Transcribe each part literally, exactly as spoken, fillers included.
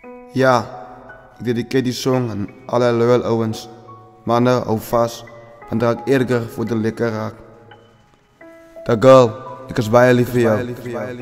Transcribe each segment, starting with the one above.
Ja, ik dediceer die song aan alle loyal owens. Mannen, hou vast, want raak erger voor de lekker raak. The girl, ik is baie lief vir jou.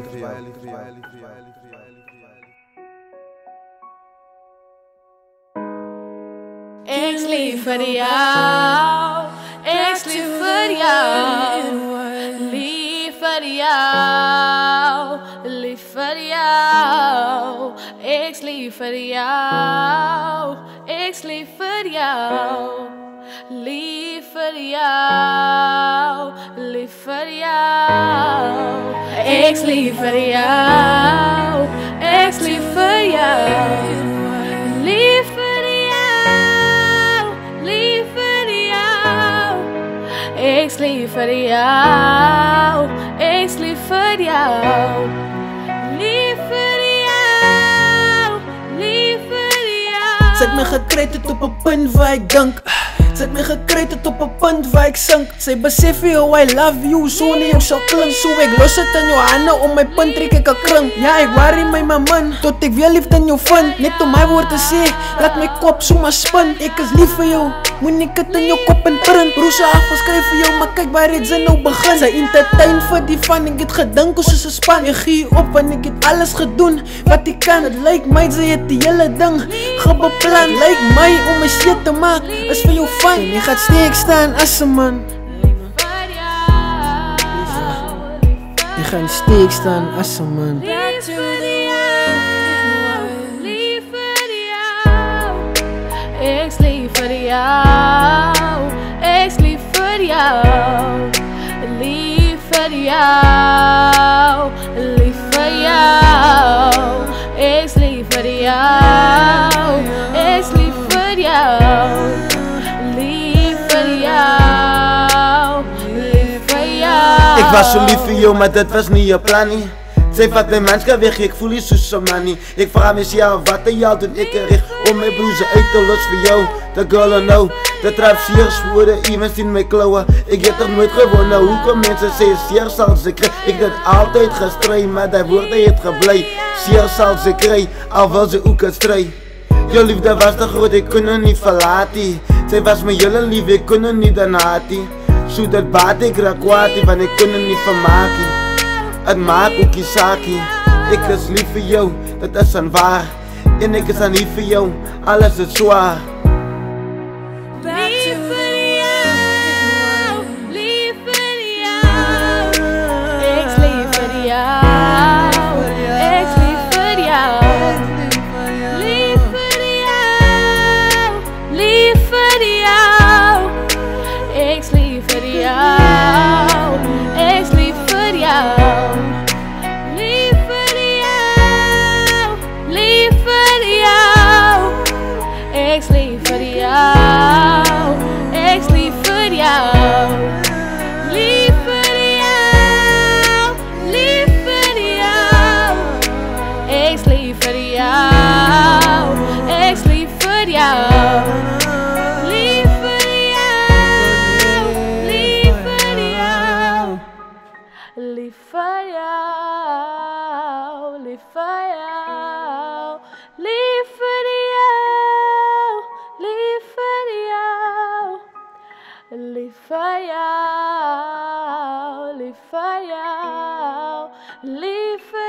Ek's lief vir jou, ek's lief vir jou, lief vir jou, lief vir jou. Ek's lief vir jou, ek's lief vir jou, lief vir jou, lief vir jou. Ek's lief vir jou, ek's lief vir jou, lief vir ek's lief vir jou, ek's lief vir jou, lief vir jou, lief vir jou. Sy het my gekry tot op 'n punt waar ek dink. Sy het my gekry tot op 'n punt waar ek sink. Sy besef jy hoe I love you, sonder jou sal klink. So ek los het in jou hande, om my punt trek ek 'n kring. Ja, ek worry my my man, tot ek weer liefde in jou vind. Net om my woord te sê, laat my kop sommer spin. Ek is lief vir jou, moenie dit in jou kop en print. Broers afgeskryf vir jou, maar kyk waar dit zin nou begin. Sy entertain vir die van, ek het gedink ons is 'n span. Ek gee op en ek het alles gedoen wat ek kan. Het lyk my sy het die hele ding gebeplan. Lyk my om my shit te maak, is vir jou fun. En jy gaat steek staan as 'n man. Jy gaan steek staan as 'n man. Lief vir jou, lief vir jou, ek's lief vir jou, ek's lief vir jou, lief vir jou, lief vir jou. Ek's lief vir jou, ek's lief vir jou, lief vir jou, lief vir jou. Ik was zo lief voor jou, maar dat was niet je plan nie. Zij vat mijn manska weg, ik voel je soos een man nie. Ik vraag me jou, wat aan jou doen ik er richt om mijn broers uit te los voor jou. The girl I know, de trap zeer woorden, even in mijn klauwen. Ik heb toch nooit gewonnen, hoe kan mensen zeggen zeer zal ze krijgen. Ik heb altijd gestrijd, maar dat woord heeft geblij. Zeer zal ze krijgen, al wil ze ook het strijd. Jouw liefde was te groot, ik kon haar niet verlaten. Zij was mijn hele lief, ik kon haar niet daarnatie. Zo dat baat ik raak kwaad, want ik kon haar niet vermaken. Het maakt ook je zaakje. Ik is lief voor jou, dat is een waar. En ik is aan lief voor jou, alles is zwaar. Lief vir jou, lief vir jou, ek's lief vir jou, ek's lief vir jou, lief vir jou, lief vir jou. Ek's lief vir jou, ek's lief vir jou, lief vir jou, lief vir jou. Ek's lief vir jou, ek's lief vir jou, lief vir jou, lief vir jou. Ek's lief vir jou, ek's lief vir jou, lief vir jou, lief vir jou, lief vir jou, lief vir jou, lief vir jou, lief vir jou, lief vir jou, lief vir jou, lief vir